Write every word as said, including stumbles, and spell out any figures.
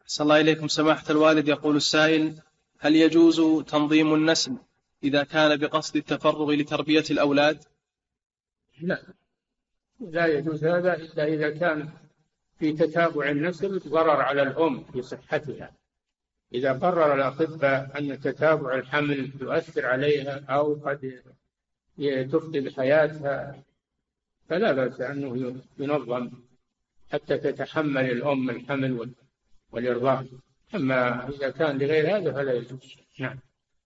صلى الله إليكم سماحة الوالد. يقول السائل: هل يجوز تنظيم النسل إذا كان بقصد التفرغ لتربية الأولاد؟ لا، لا يجوز هذا إلا إذا كان في تتابع النسل ضرر على الأم في صحتها. إذا قرر الأطباء أن تتابع الحمل يؤثر عليها أو قد تفقد حياتها فلا بأس أنه ينظم حتى تتحمل الأم الحمل والإرضاع. أما إذا كان لغير هذا فلا يجوز. نعم.